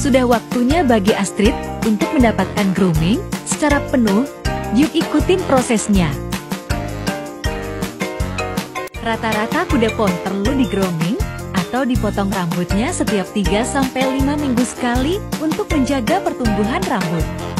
Sudah waktunya bagi Astrid untuk mendapatkan grooming secara penuh. Yuk ikutin prosesnya. Rata-rata kuda poni perlu di grooming atau dipotong rambutnya setiap 3-5 minggu sekali untuk menjaga pertumbuhan rambut.